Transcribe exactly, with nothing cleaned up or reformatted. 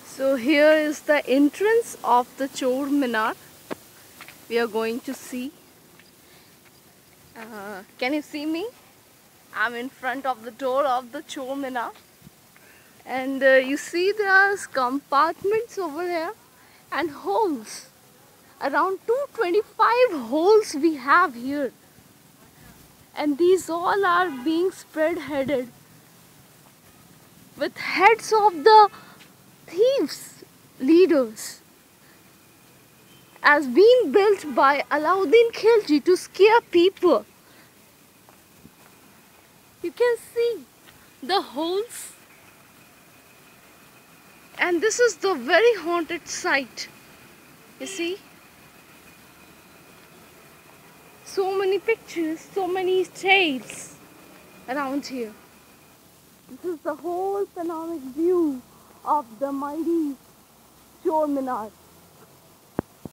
So here is the entrance of the Chor Minar. We are going to see. Uh, can you see me? I'm in front of the door of the Chor Minar. And uh, you see there's compartments over here and holes. Around two hundred twenty-five holes we have here. And these all are being spread-headed with heads of the thieves, leaders, as being built by Ala Ud Din Khilji to scare people. You can see the holes, and this is the very haunted site. You see, so many pictures, so many tales around here. This is the whole panoramic view of the mighty Chor Minar.